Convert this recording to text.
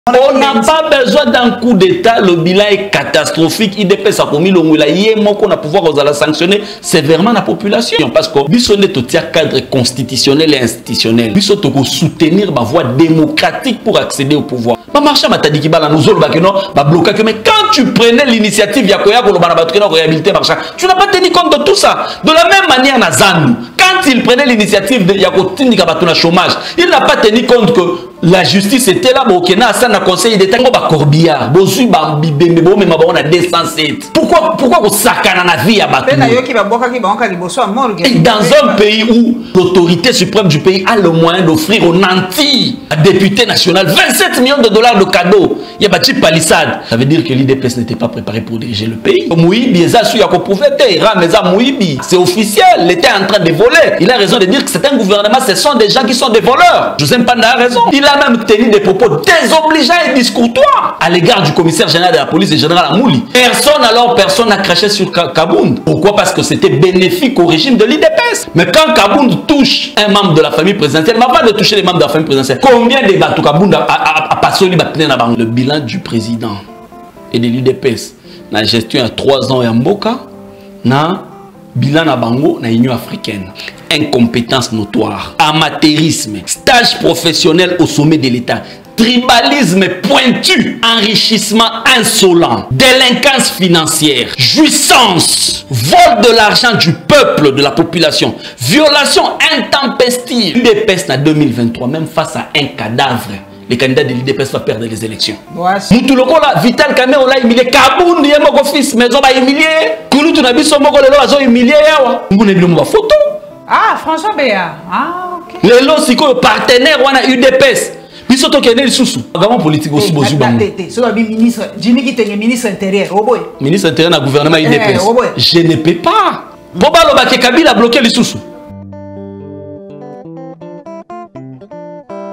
On n'a pas besoin d'un coup d'état, le bilan est catastrophique. IDPS a commis l'ongula, qu'on a pouvoir sanctionner sévèrement la population. Parce que nous sommes un cadre constitutionnel et institutionnel. Nous sommes soutenir ma voie démocratique pour accéder au pouvoir. Mais quand tu prenais l'initiative, tu n'as pas tenu compte de tout ça. De la même manière, Nazanu, quand il prenait l'initiative de chômage, il n'a pas tenu compte que la justice était là, na conseil d'État, Corbillard, pourquoi vous sakana la vie à Bakou? Dans un pays où l'autorité suprême du pays a le moyen d'offrir au nanti, à député national, 27 millions de dollars de cadeaux, il y a bâti palissade. Ça veut dire que l'IDPS n'était pas préparé pour diriger le pays. Mouibi, c'est officiel, l'État est en train de voler. Il a raison de dire que c'est un gouvernement, ce sont des gens qui sont des voleurs. José Mpanda a raison. Il a même tenu des propos désobligeants et discourtois à l'égard du commissaire général de la police, le général Amouli. Personne n'a craché sur Kabound. Pourquoi? Parce que c'était bénéfique au régime de l'IDPS. Mais quand Kabound touche un membre de la famille présidentielle, mais avant de toucher les membres de la famille présidentielle, combien de bateaux Kabound a passé le bilan du président et de l'IDPS? La gestion à 3 ans et en Mboka, na bilan à Bango, na Union africaine. Incompétence notoire, amateurisme, stage professionnel au sommet de l'État, tribalisme pointu, enrichissement insolent, délinquance financière, jouissance, vol de l'argent du peuple, de la population, violation intempestive. L'IDPS en 2023, même face à un cadavre, les candidats de l'IDPS vont perdre les élections. Moutuloko là, Vital Kamero là, humilié, Kabound, Yemoko fils, mais on va humilier, Kouloutou Nabiso Moko le lo, ils humilié, on est venu photo. Ah, François Béa. Ah, ok. Les lots, c'est quoi le partenaire ou a UDPS? Puis surtout qu'il y a des sous-sous. Gouvernement politique aussi, bon, ministre, Jimmy qui est ministre intérieur. Ministre intérieur dans le gouvernement UDPS. Je ne peux pas. Pourquoi le Kabila a bloqué les sous-sous?